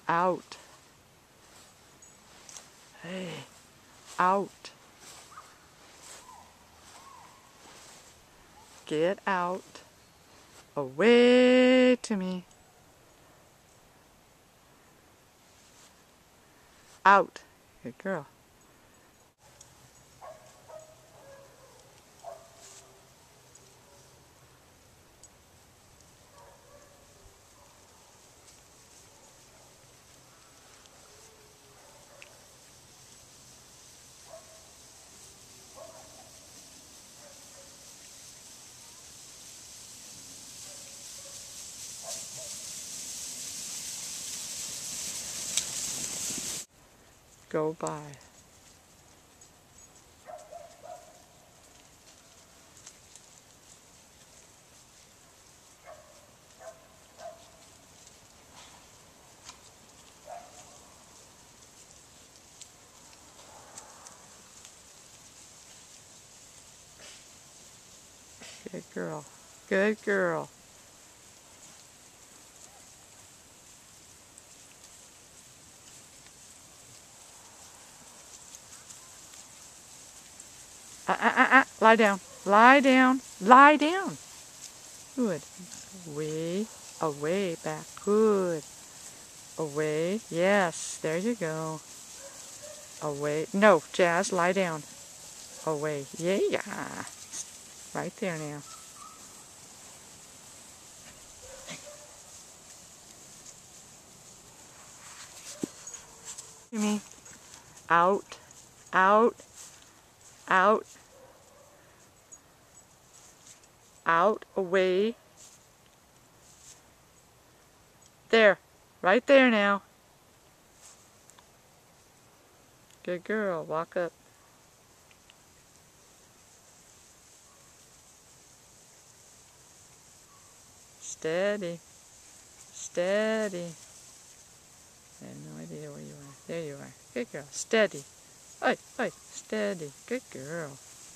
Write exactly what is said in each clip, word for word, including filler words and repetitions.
Out. Hey, out. Get out. Away to me. Out. Good girl. Go by. Good girl. Good girl. Uh, uh, uh, uh. Lie down. Lie down. Lie down. Good. Away. Away. Back. Good. Away. Yes. There you go. Away. No. Jazz, lie down. Away. Yeah. Right there now. You mean? Out. Out. Out. Out. Away. There. Right there now. Good girl. Walk up. Steady. Steady. I have no idea where you are. There you are. Good girl. Steady. Oi, oi. Steady. Good girl.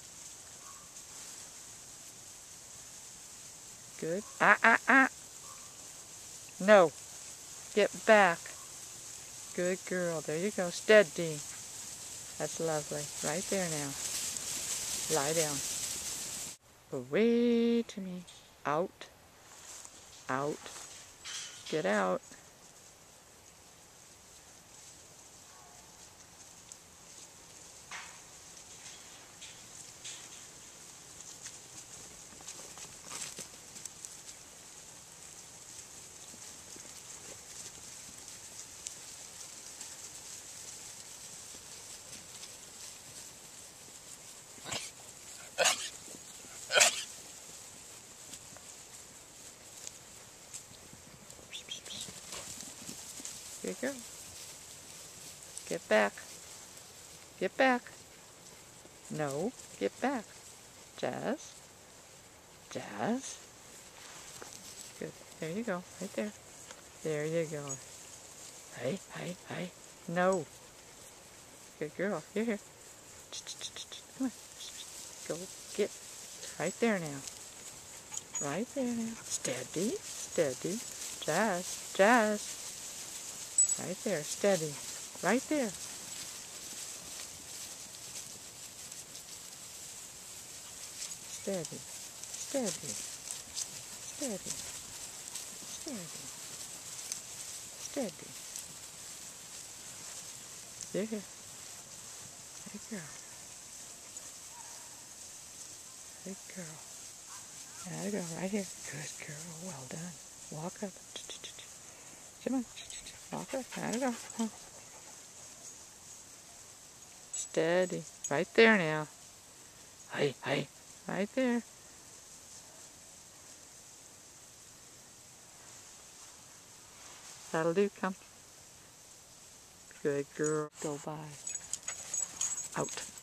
Good. Ah, ah, ah. No. Get back. Good girl. There you go. Steady. That's lovely. Right there now. Lie down. Away to me. Out. Out. Get out. Good girl. Get back. Get back. No. Get back. Jazz. Jazz. Good. There you go. Right there. There you go. Hey, hey, hey. No. Good girl. You're here. Come on. Go get. Right there now. Right there now. Steady. Steady. Jazz. Jazz. Right there. Steady. Right there. Steady. Steady. Steady. Steady. Steady. There. Good girl. Good girl. There go. Right here. Good girl. Well done. Walk up. Come on. Walk up. There you go. Come on. Steady. Right there now. Hey, hey. Right there. That'll do. Come. Good girl. Go by. Out.